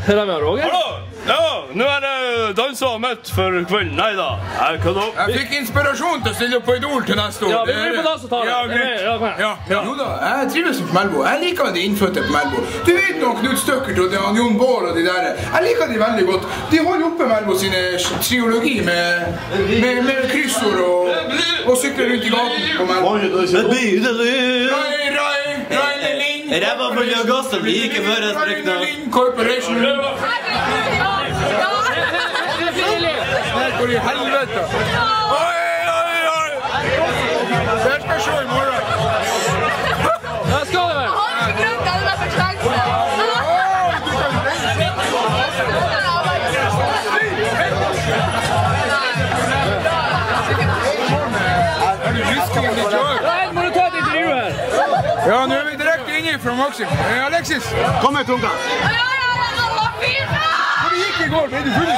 Her er vi av Roger. Hallo! Ja, nå er det danset og møtt for kvelden. Neida, jeg kødder opp. Jeg fikk inspirasjon til å stille opp på Idol til neste år. Ja, vi blir på dans og ta det. Ja, greit. Ja. Jo da, jeg trives på Melbo. Jeg liker de innfødte på Melbo. Du vet noe Knut Støkkert og Jon Bård og de der. Jeg liker de veldig godt. De holder oppe Melbo sine triologi med kryssord og sykler rundt i gaten på Melbo. Ræva full av gass og blir ikke før jeg sprekker noe. Corporation. Hvor i helvete? Oi! Det skal jeg se i morgen. Ja, skal det vel? Må du ta et intervju her? Ja, nå er vi direkte inne fra Maxim. Alexis! Kom med tunga. Hvor gikk det i går? Ble du full?